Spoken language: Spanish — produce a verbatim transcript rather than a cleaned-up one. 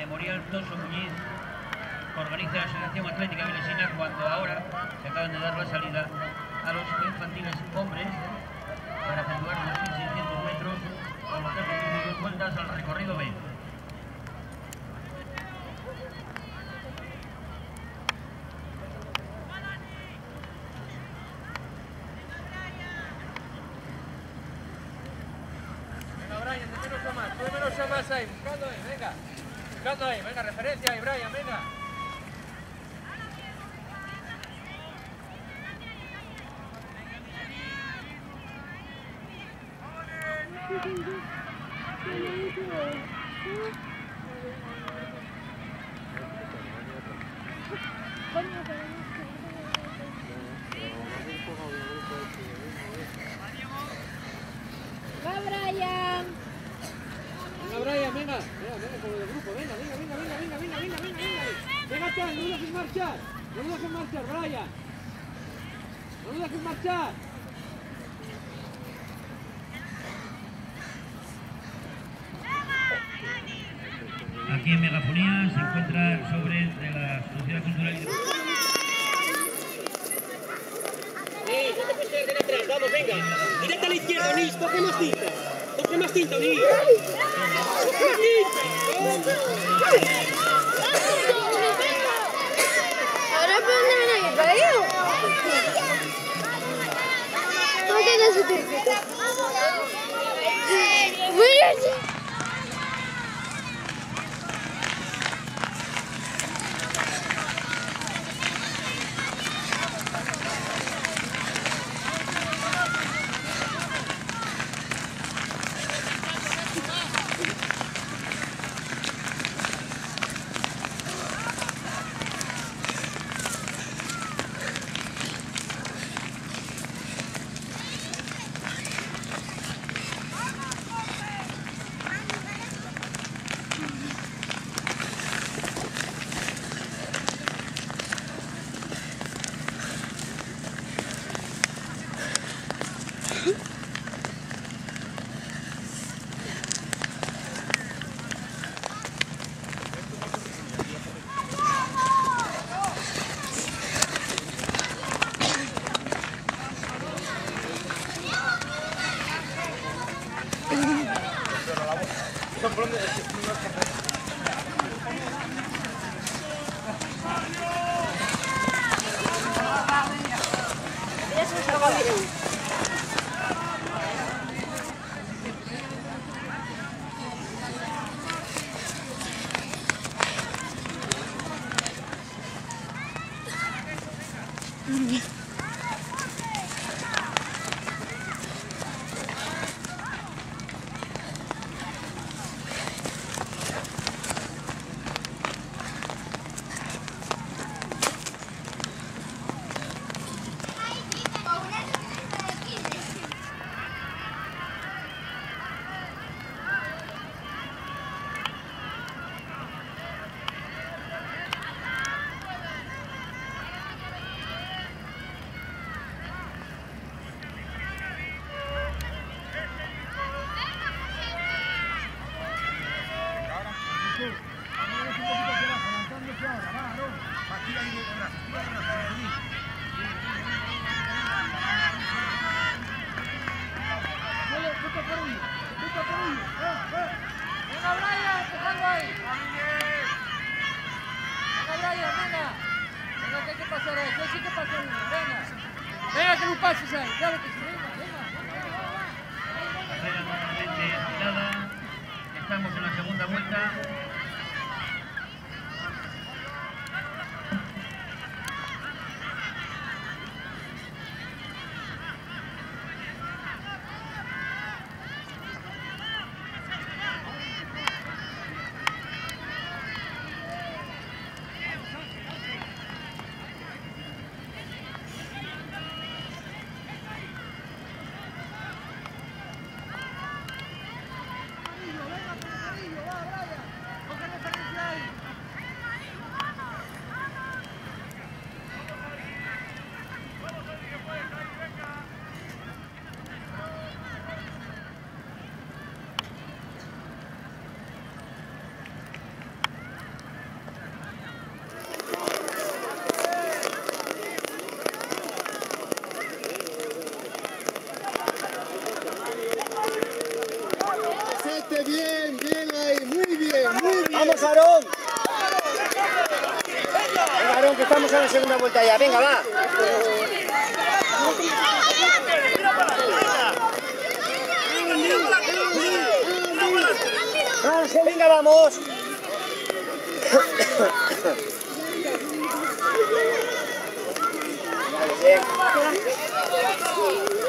Memorial Toso Muñiz organiza la Asociación Atlética Vilesina cuando ahora se acaban de dar la salida a los infantiles hombres para efectuar dos mil seiscientos metros con los tres dos vueltas al recorrido B. Más ahí, buscando ahí, venga, buscando ahí, venga, referencia ahí, Brian, venga. ¡Va, Brian! Venga, Brian, venga, venga, venga, con el grupo, venga, venga, venga, venga, venga, venga, venga, venga, venga, venga, Chan, no lo dejes marchar, no lo dejes marchar, Brian, no lo dejes marchar. Aquí en Megafonía se encuentra el sobre de la Sociedad Cultural y Nis, no te puedes quedar atrás, vamos, venga. Tírate a la izquierda, Nis, coge más tinta. Coge más tinta, Nis. Coge más tinta. Ahora por dónde me he caído. ¿Cómo queda su cerquita? ¡Mira! Venga, que no pases ahí, claro que sí, venga, venga, Carrera totalmente tirada. Estamos en la segunda vuelta. a la segunda vuelta ya, venga, va. Ángel, venga, vamos. Vale, bien.